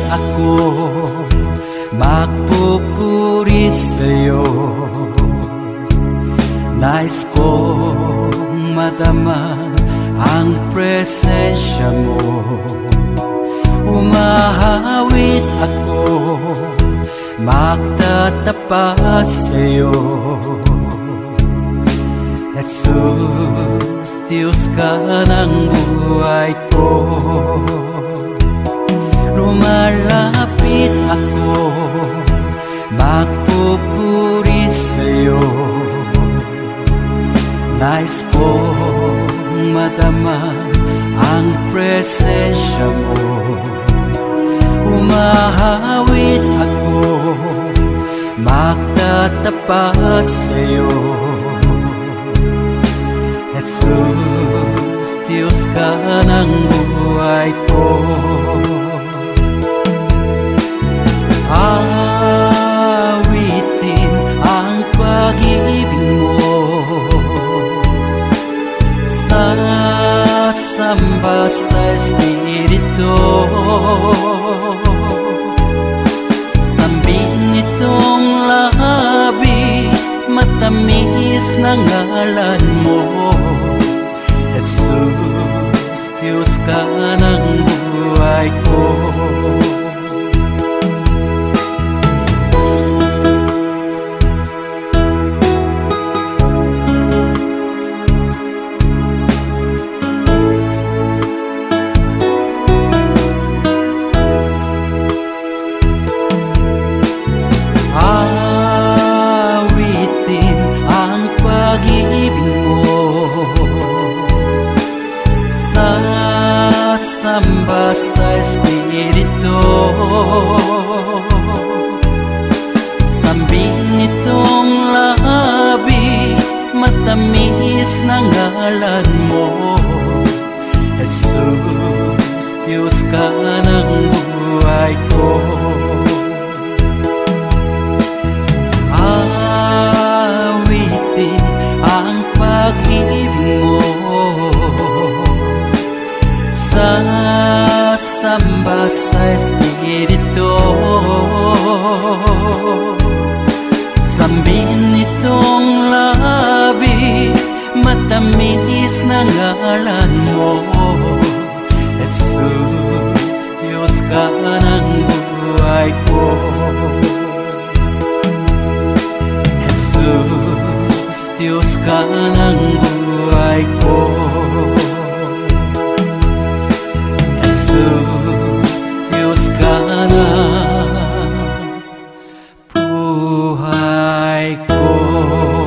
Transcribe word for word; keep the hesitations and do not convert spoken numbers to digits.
ako magpupuri sa'yo. Nais kong madama ang presensya mo. Umahawit ako, magtatapat sa'yo. Jesus, Diyos ka ng buhay ko. Lumalapit ako, magpupuri sa'yo. Nais kong madama ang presensya mo. Umahawit ako, magtatapat sa'yo. Jesus, Diyos ka ng buhay ko. Awitin ang pag-ibig mo, sasamba sa Espiritu. Sambin nitong labi, matamis na ngalan mo. Jesus, Diyos ka ng buhay ko. Awitin ang pag-ibig mo, sasamba sa Espiritu. Sambin nitong labi, matamis na ngalan mo. Jesus, Diyos ka ng buhay ko. Awitin ang pag-ibig mo, sasamba sa Espiritu. Sambin nitong labi, matamis na ngalan mo. Jesus, Diyos ka ng buhay ko. Jesus, Diyos ka ng buhay ko. Jesus, Diyos ka ng buhay ko.